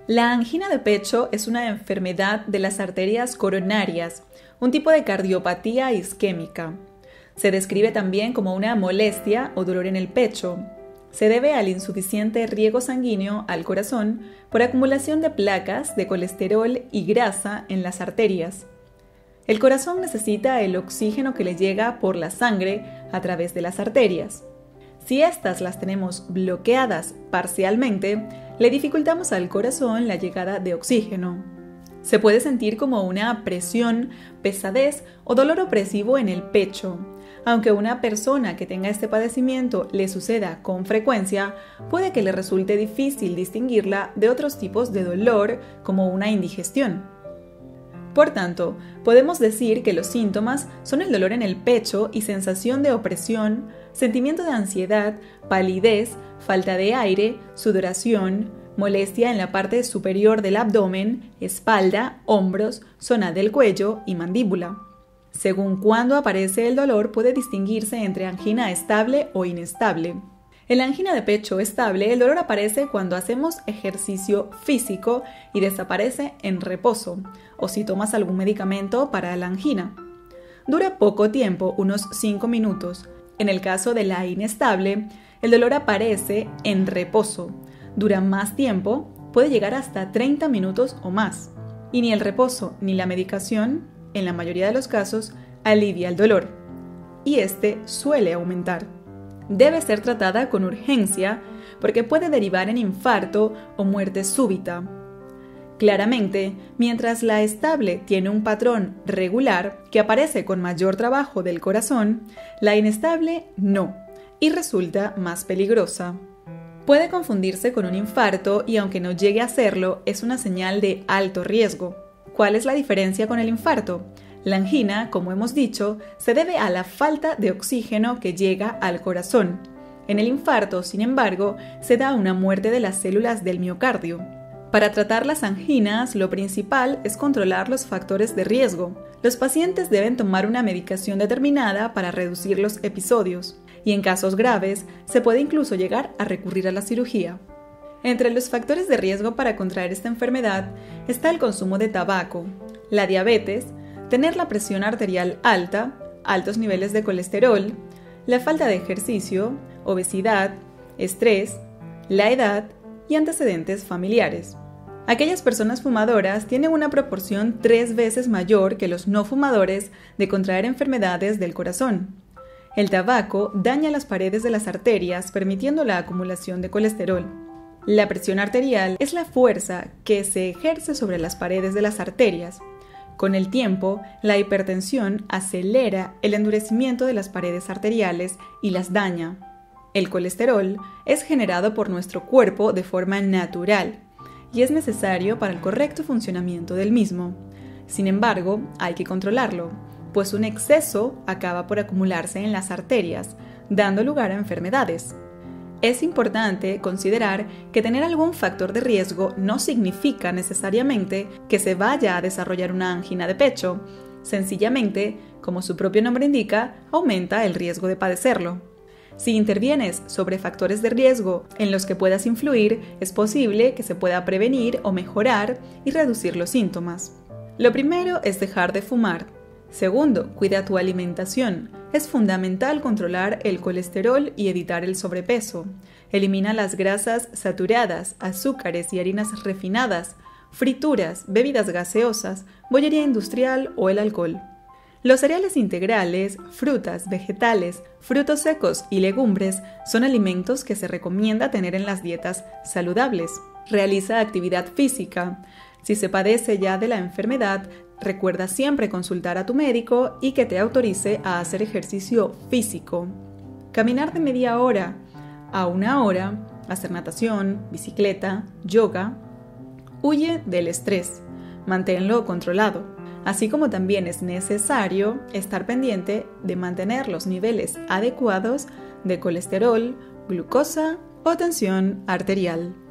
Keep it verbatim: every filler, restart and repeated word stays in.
La angina de pecho es una enfermedad de las arterias coronarias, un tipo de cardiopatía isquémica. Se describe también como una molestia o dolor en el pecho. Se debe al insuficiente riego sanguíneo al corazón por acumulación de placas de colesterol y grasa en las arterias. El corazón necesita el oxígeno que le llega por la sangre a través de las arterias. Si estas las tenemos bloqueadas parcialmente, le dificultamos al corazón la llegada de oxígeno. Se puede sentir como una presión, pesadez o dolor opresivo en el pecho. Aunque a una persona que tenga este padecimiento le suceda con frecuencia, puede que le resulte difícil distinguirla de otros tipos de dolor, como una indigestión. Por tanto, podemos decir que los síntomas son el dolor en el pecho y sensación de opresión, sentimiento de ansiedad, palidez, falta de aire, sudoración, molestia en la parte superior del abdomen, espalda, hombros, zona del cuello y mandíbula. Según cuándo aparece el dolor, puede distinguirse entre angina estable o inestable. En la angina de pecho estable, el dolor aparece cuando hacemos ejercicio físico y desaparece en reposo, o si tomas algún medicamento para la angina. Dura poco tiempo, unos cinco minutos. En el caso de la inestable, el dolor aparece en reposo. Dura más tiempo, puede llegar hasta treinta minutos o más. Y ni el reposo ni la medicación, en la mayoría de los casos, alivia el dolor. Y este suele aumentar. Debe ser tratada con urgencia porque puede derivar en infarto o muerte súbita. Claramente, mientras la estable tiene un patrón regular que aparece con mayor trabajo del corazón, la inestable no, y resulta más peligrosa. Puede confundirse con un infarto y aunque no llegue a serlo, es una señal de alto riesgo. ¿Cuál es la diferencia con el infarto? La angina, como hemos dicho, se debe a la falta de oxígeno que llega al corazón. En el infarto, sin embargo, se da una muerte de las células del miocardio. Para tratar las anginas, lo principal es controlar los factores de riesgo. Los pacientes deben tomar una medicación determinada para reducir los episodios, y en casos graves, se puede incluso llegar a recurrir a la cirugía. Entre los factores de riesgo para contraer esta enfermedad está el consumo de tabaco, la diabetes, tener la presión arterial alta, altos niveles de colesterol, la falta de ejercicio, obesidad, estrés, la edad y antecedentes familiares. Aquellas personas fumadoras tienen una proporción tres veces mayor que los no fumadores de contraer enfermedades del corazón. El tabaco daña las paredes de las arterias, permitiendo la acumulación de colesterol. La presión arterial es la fuerza que se ejerce sobre las paredes de las arterias. Con el tiempo, la hipertensión acelera el endurecimiento de las paredes arteriales y las daña. El colesterol es generado por nuestro cuerpo de forma natural y es necesario para el correcto funcionamiento del mismo. Sin embargo, hay que controlarlo, pues un exceso acaba por acumularse en las arterias, dando lugar a enfermedades. Es importante considerar que tener algún factor de riesgo no significa necesariamente que se vaya a desarrollar una angina de pecho. Sencillamente, como su propio nombre indica, aumenta el riesgo de padecerlo. Si intervienes sobre factores de riesgo en los que puedas influir, es posible que se pueda prevenir o mejorar y reducir los síntomas. Lo primero es dejar de fumar. Segundo, cuida tu alimentación. Es fundamental controlar el colesterol y evitar el sobrepeso. Elimina las grasas saturadas, azúcares y harinas refinadas, frituras, bebidas gaseosas, bollería industrial o el alcohol. Los cereales integrales, frutas, vegetales, frutos secos y legumbres son alimentos que se recomienda tener en las dietas saludables. Realiza actividad física. Si se padece ya de la enfermedad, recuerda siempre consultar a tu médico y que te autorice a hacer ejercicio físico. Caminar de media hora a una hora, hacer natación, bicicleta, yoga. Huye del estrés, manténlo controlado, así como también es necesario estar pendiente de mantener los niveles adecuados de colesterol, glucosa o tensión arterial.